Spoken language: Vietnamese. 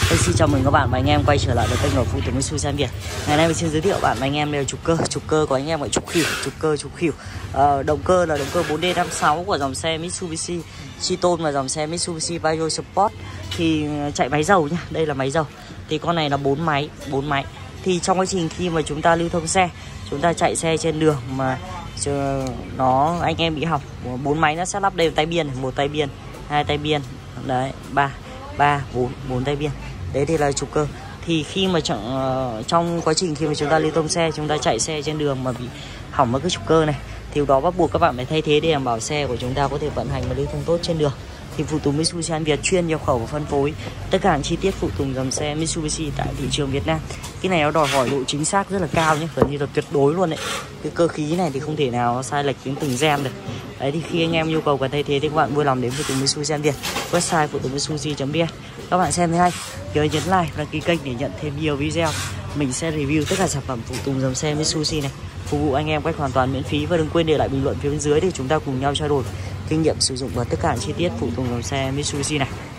Xin chào mừng các bạn và anh em quay trở lại với kênh của Phụ Tùng Mitsubishi Việt. Ngày nay mình xin giới thiệu bạn và anh em đều trục cơ của anh em gọi trục khỉu. Động cơ là động cơ 4D56 của dòng xe Mitsubishi Triton và dòng xe Mitsubishi Pajero Sport. Thì chạy máy dầu nhá, đây là máy dầu. Thì con này là 4 máy. Thì trong quá trình khi mà chúng ta lưu thông xe, chúng ta chạy xe trên đường mà anh em bị hỏng, 4 máy nó sẽ lắp đều tay biên, 1 tay biên, 2 tay biên, đấy, 4 tay biên. Đấy thì là trục cơ. Thì khi mà trong quá trình khi mà chúng ta lưu thông xe, chúng ta chạy xe trên đường mà bị hỏng mất cái trục cơ này, thì đó bắt buộc các bạn phải thay thế để đảm bảo xe của chúng ta có thể vận hành và lưu thông tốt trên đường. Thì Phụ Tùng Mitsubishi Việt chuyên nhập khẩu và phân phối tất cả những chi tiết phụ tùng dòng xe Mitsubishi tại thị trường Việt Nam. Cái này nó đòi hỏi độ chính xác rất là cao nhé, gần như là tuyệt đối luôn đấy. Cái cơ khí này thì không thể nào sai lệch đến từng gen được. Đấy, thì khi anh em nhu cầu cần thay thế thì các bạn vui lòng đến Phụ Tùng Mitsubishi Việt, website phụ tùng mitsubishi.vn. Các bạn xem thấy hay, nhớ nhấn like và đăng ký kênh để nhận thêm nhiều video. Mình sẽ review tất cả sản phẩm phụ tùng dòng xe Mitsubishi này, phục vụ anh em cách hoàn toàn miễn phí. Và đừng quên để lại bình luận phía bên dưới để chúng ta cùng nhau trao đổi kinh nghiệm sử dụng và tất cả chi tiết phụ tùng dòng xe Mitsubishi này.